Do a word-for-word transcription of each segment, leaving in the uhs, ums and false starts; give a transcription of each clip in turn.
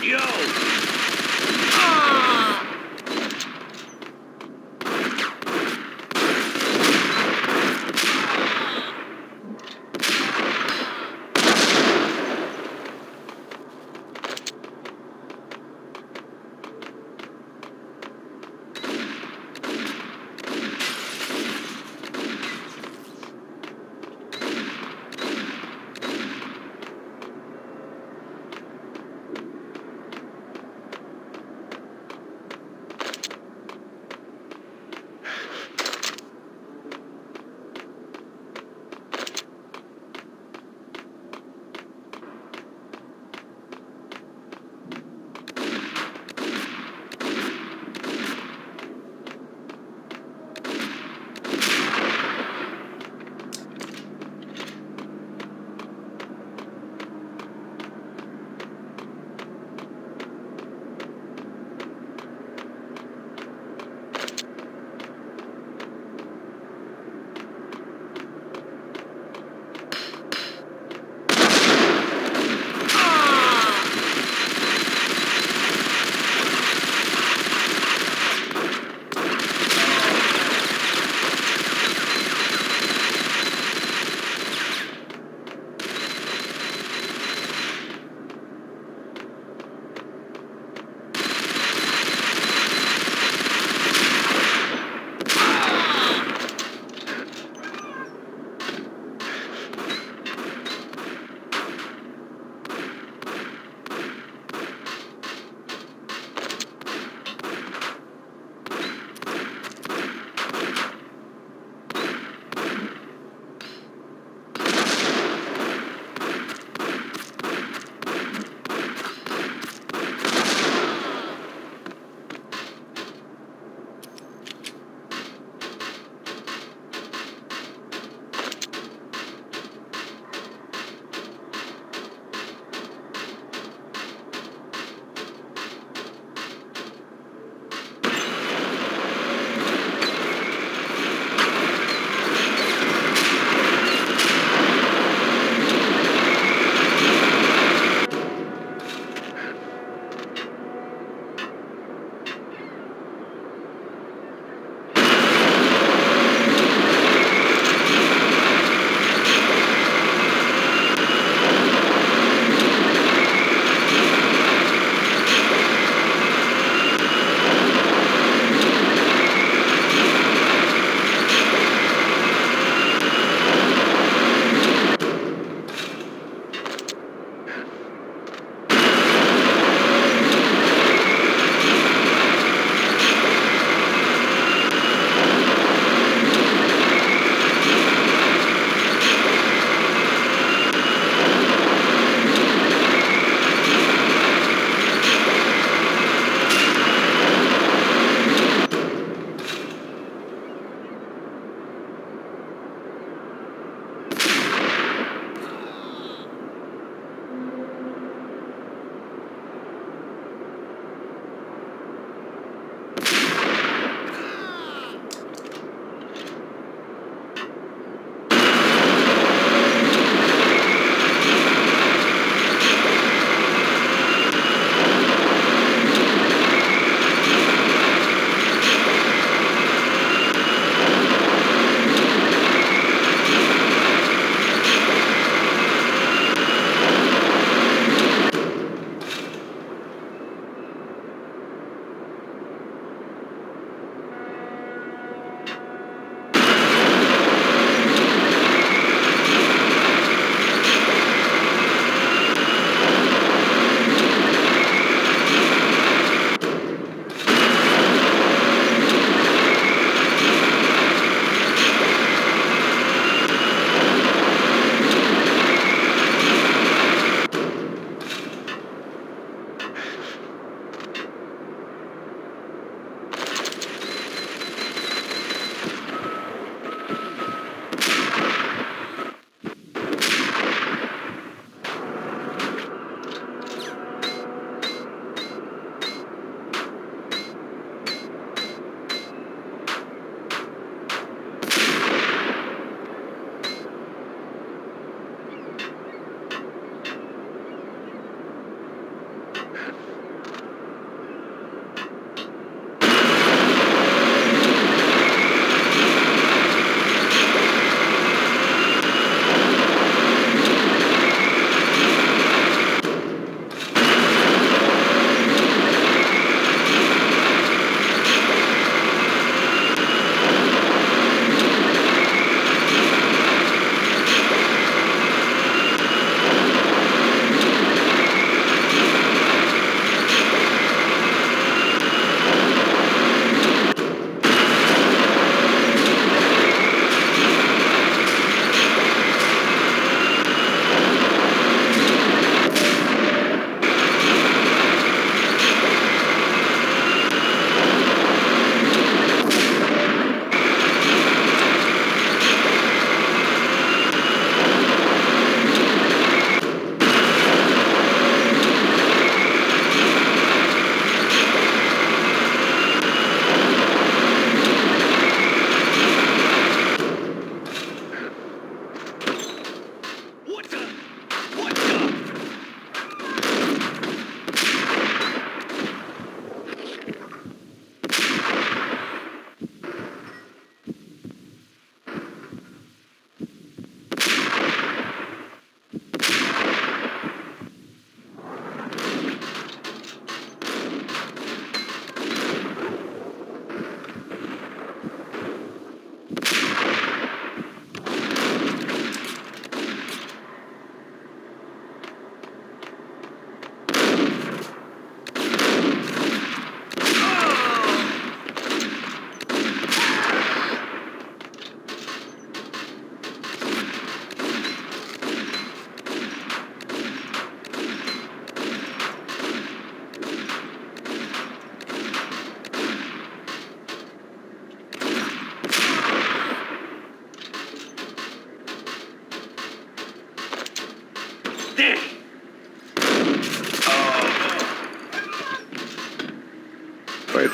Yo! Ah!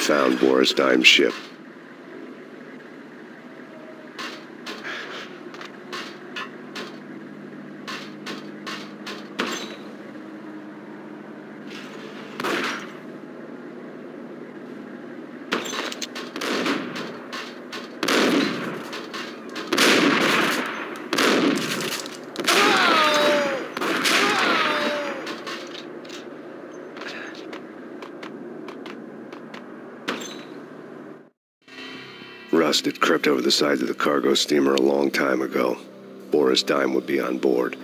found Boris Dime's ship. Rust had crept over the sides of the cargo steamer a long time ago. Boris Dime would be on board.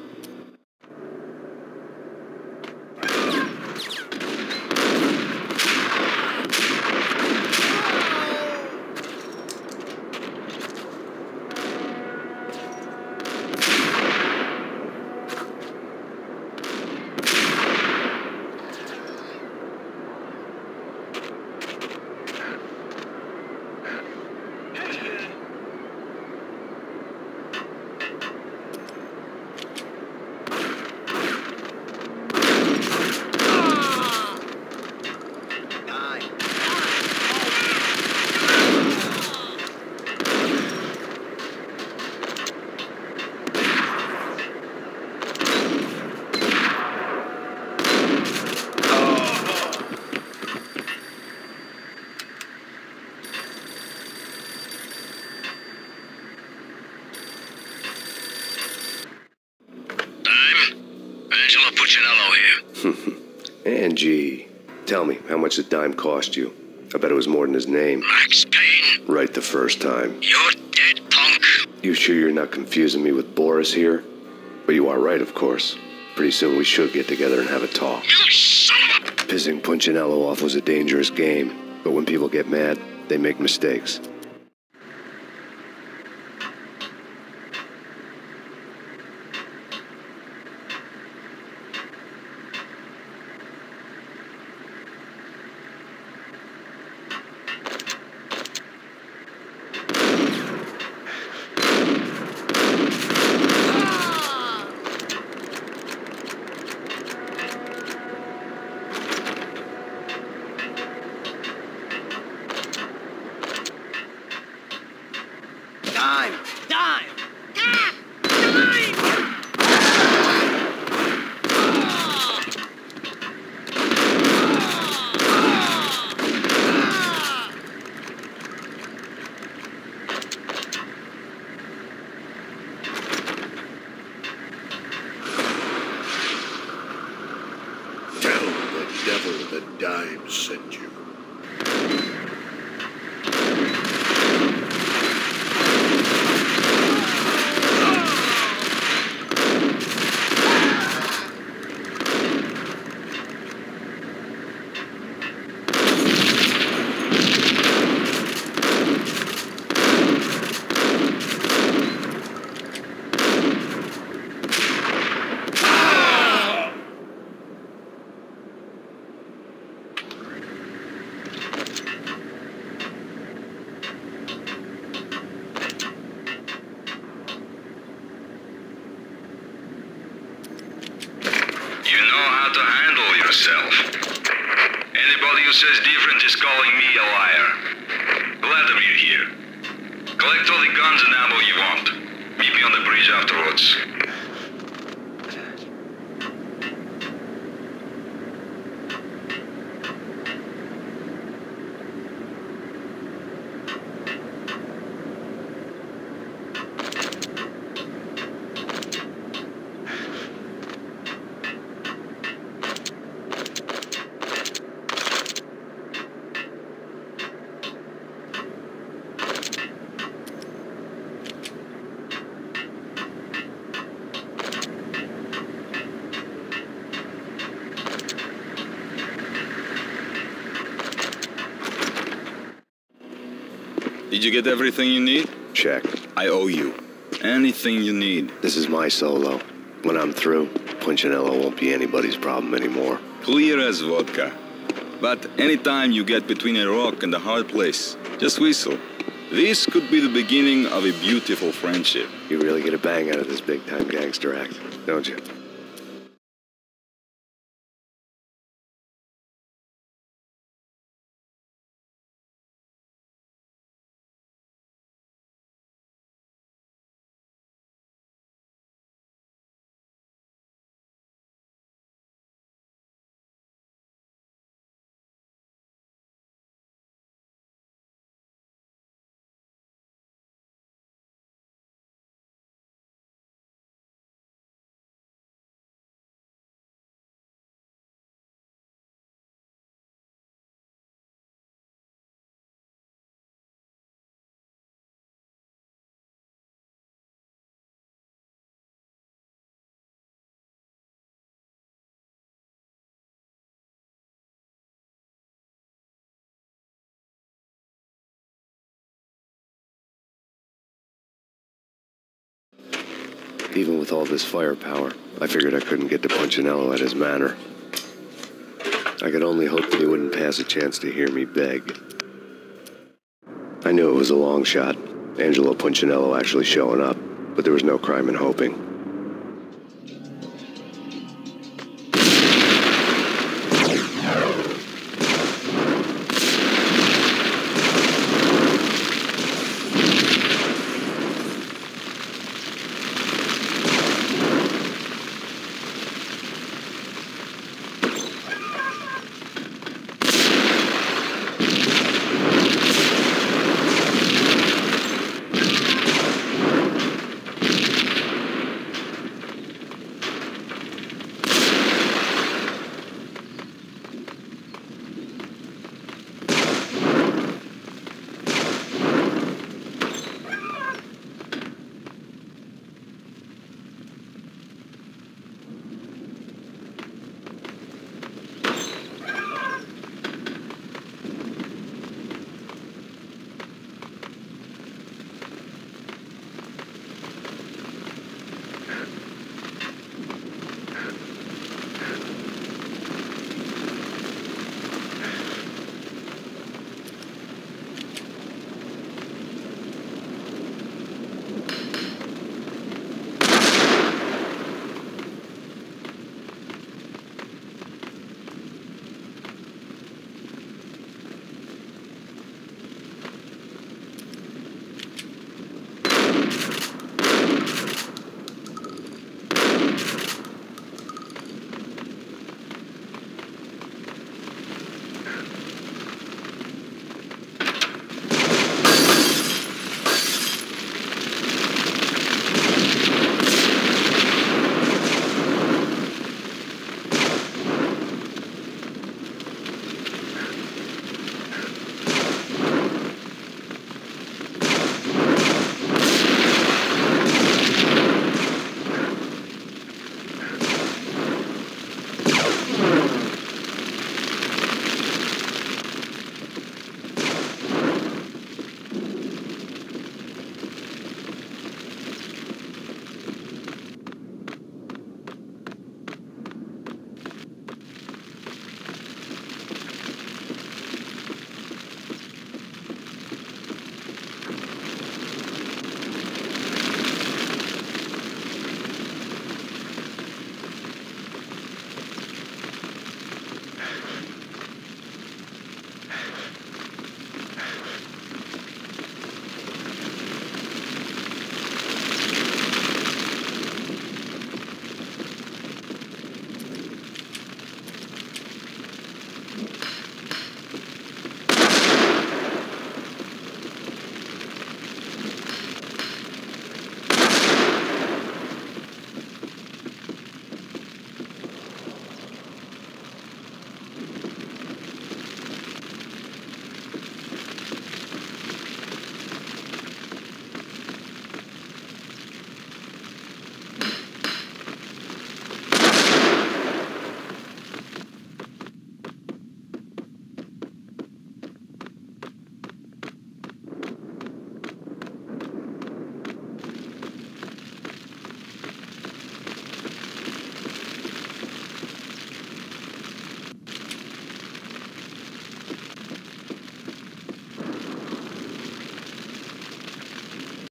Angie, tell me, how much did Dime cost you? I bet it was more than his name. Max Payne. Right the first time. You're dead, punk. You sure you're not confusing me with Boris here? But you are right, of course. Pretty soon we should get together and have a talk. You son of a... Pissing Punchinello off was a dangerous game, but when people get mad, they make mistakes. Dime! Dime! Ah! Dime! Tell the devil that Dime sent you. You know how to handle yourself. Anybody who says different is calling me a liar. Glad that you're here. Collect all the guns and ammo you want. Meet me on the bridge afterwards. Did you get everything you need? Check. I owe you. Anything you need. This is my solo. When I'm through, Punchinello won't be anybody's problem anymore. Clear as vodka. But anytime you get between a rock and a hard place, just whistle. This could be the beginning of a beautiful friendship. You really get a bang out of this big-time gangster act, don't you? Even with all this firepower, I figured I couldn't get to Punchinello at his manor. I could only hope that he wouldn't pass a chance to hear me beg. I knew it was a long shot, Angelo Punchinello actually showing up, but there was no crime in hoping.